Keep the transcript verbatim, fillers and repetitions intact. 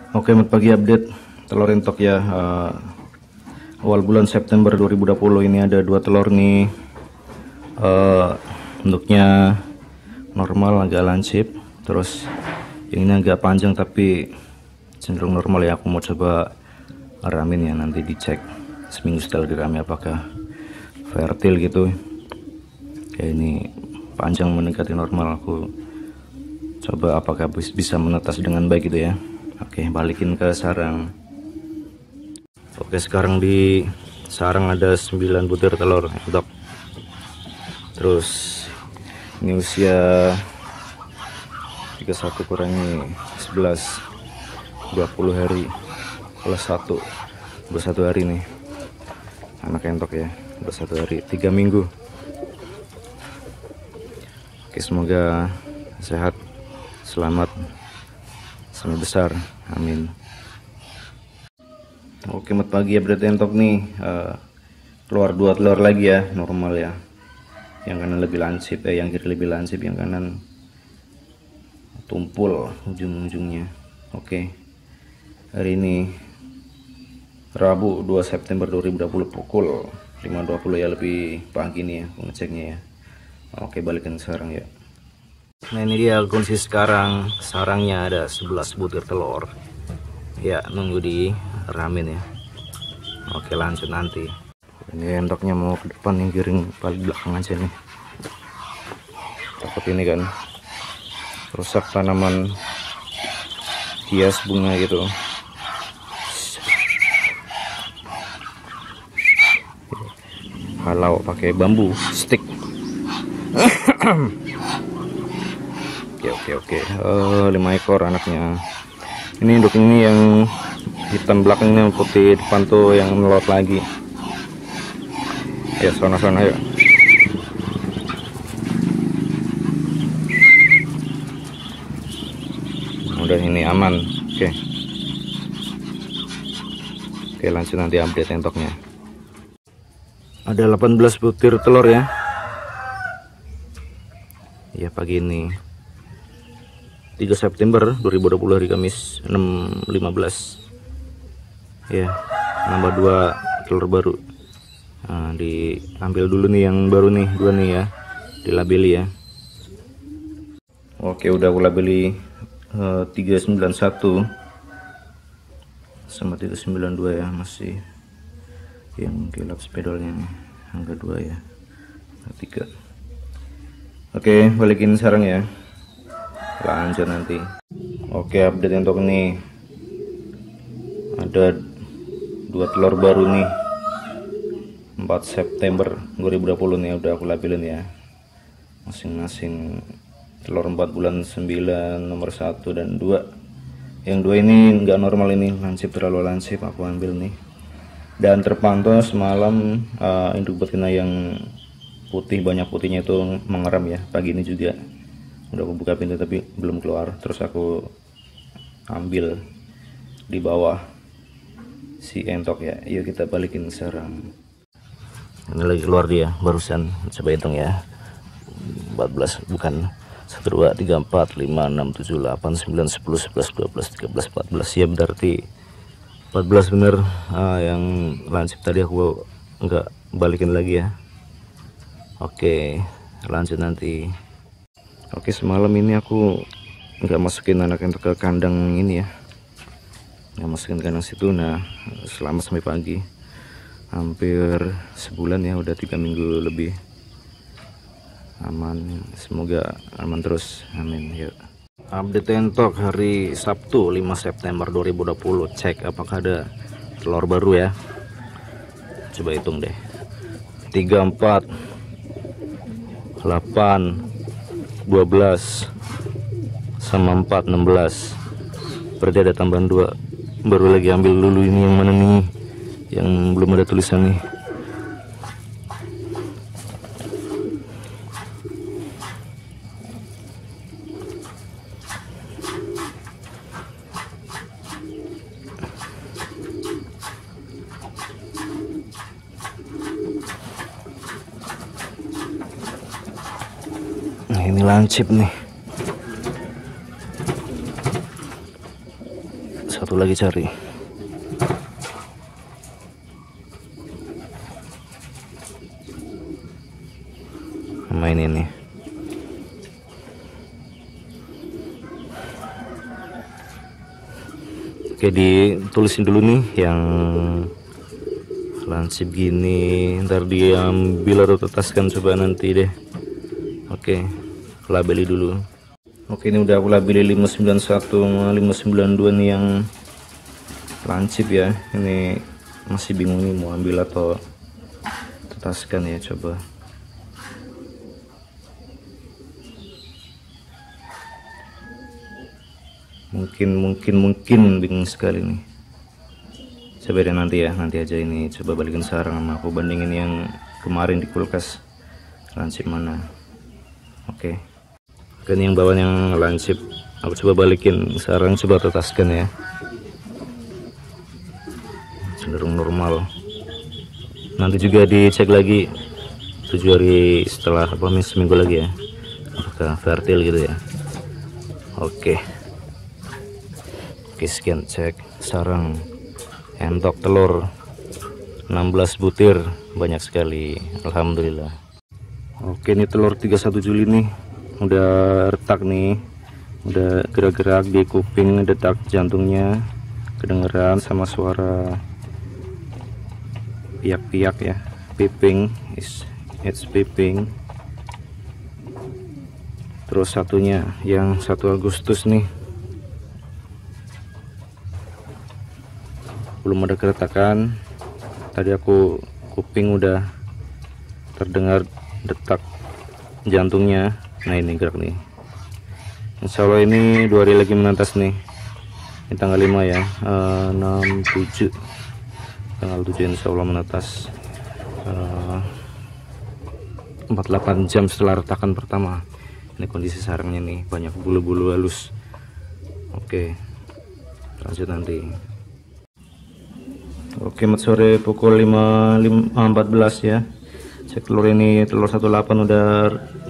Oke, selamat pagi, update telur entok ya. Uh, awal bulan September dua ribu dua puluh ini ada dua telur nih. Uh, bentuknya normal, agak lancip. Terus yang ini agak panjang tapi cenderung normal ya. Aku mau coba ramin ya, nanti dicek seminggu setelah dirami apakah fertil gitu. Kayak ini panjang mendekati normal. Aku coba apakah bisa menetas dengan baik gitu ya. Oke, balikin ke sarang. Oke, sekarang di sarang ada sembilan butir telur entok. Terus ini usia tiga puluh satu kurangi sebelas, dua puluh hari plus satu, dua puluh satu hari nih anak entok ya, dua puluh satu hari, tiga minggu. Oke, semoga sehat, selamat sampai besar, amin. Oke, selamat pagi, update entok nih. Uh, keluar dua telur lagi ya, normal ya. Yang kanan lebih lancip, eh yang kiri lebih lancip, yang kanan tumpul ujung-ujungnya. Oke, hari ini Rabu dua September dua ribu dua puluh pukul lima dua puluh ya, lebih pagi nih ya aku ngeceknya ya. Oke, balikin sekarang ya. Nah, ini dia kondisi sekarang. Sarangnya ada sebelas butir telur ya, nunggu di ramin ya. Oke, lanjut nanti. Ini endoknya mau ke depan, yang giring paling belakang aja nih, takut ini kan rusak tanaman hias bunga gitu. Kalau pakai bambu stick. Oke oke oke, uh, lima ekor anaknya. Ini induk ini yang hitam belakangnya, putih depan tuh yang melot lagi. Ya, sona-sona yuk. Udah, ini aman. Oke. Oke, lanjut nanti update entoknya. Ada delapan belas butir telur ya. Ya, pagi ini tiga September dua ribu dua puluh, hari Kamis enam lima belas ya, nambah dua telur baru. Nah, diambil dulu nih yang baru nih, dua nih ya, dilabeli ya. Oke, udah aku labeli uh, tiga sembilan satu sama tiga sembilan dua ya, masih yang kilap spidolnya nih, angka dua ya, tiga. Oke, balikin sarang ya, lanjut nanti. Oke, update untuk ini ada dua telur baru nih, empat September dua ribu dua puluh nih, udah aku labelin ya, masing-masing telur empat bulan sembilan, nomor satu dan dua. Yang dua ini enggak normal, ini lancip, terlalu lancip, aku ambil nih. Dan terpantau semalam uh, induk betina yang putih, banyak putihnya itu mengeram ya. Pagi ini juga udah aku buka pintu tapi belum keluar, terus aku ambil di bawah si entok ya. Yuk kita balikin sarang. Ini lagi keluar dia barusan, coba hitung ya, empat belas, bukan satu, dua, tiga, empat, lima, enam, tujuh, delapan, sembilan, sepuluh, sebelas, dua belas, tiga belas, empat belas ya, berarti empat belas bener. Ah, yang lancip tadi aku enggak balikin lagi ya. Oke, lanjut nanti. Oke, semalam ini aku nggak masukin anak entok ke kandang ini ya, nggak masukin kandang situ. Nah, selama sampai pagi, hampir sebulan ya, udah tiga minggu lebih. Aman, semoga aman terus, amin. Yuk, update entok hari Sabtu lima September dua ribu dua puluh. Cek apakah ada telur baru ya. Coba hitung deh, tiga, empat, delapan, dua belas sama empat, enam belas. Berarti ada tambahan dua. Baru lagi ambil dulu ini yang mana nih, yang belum ada tulisan nih. Nah, ini lancip nih. satu lagi cari. Main ini. Oke, ditulisin dulu nih yang lansip gini, ntar diambil atau tetaskan, coba nanti deh. Oke, labeli dulu. Oke, ini udah aku labeli lima sembilan satu sama lima sembilan dua nih yang lancip ya. Ini masih bingung nih mau ambil atau tetaskan ya, coba. Mungkin mungkin mungkin bingung sekali nih. Coba deh nanti ya, nanti aja ini coba balikin sarang sama aku, bandingin yang kemarin di kulkas lancip mana. Oke. Kan yang bawah yang lancip aku coba balikin sarang, coba tetaskan ya, cenderung normal. Nanti juga dicek lagi tujuh hari setelah apa, seminggu lagi ya, apakah fertil gitu ya. Oke oke sekian cek sarang, entok telur enam belas butir, banyak sekali, alhamdulillah. Oke, ini telur tiga puluh satu Juli nih udah retak nih, udah gerak-gerak di kuping, detak jantungnya kedengeran sama suara piak-piak ya, piping, is it's piping. Terus satunya yang satu Agustus nih belum ada keretakan, tadi aku kuping udah terdengar detak jantungnya. Nah ini gerak nih, insya Allah ini dua hari lagi menetas nih. Ini tanggal lima ya, uh, enam tujuh, tanggal tujuh insya Allah menetas. uh, empat puluh delapan jam setelah retakan pertama. Ini kondisi sarangnya nih, banyak bulu-bulu halus. Oke, lanjut nanti. Oke, mat sore pukul lima empat belas ya, cek telur ini, telur satu delapan udah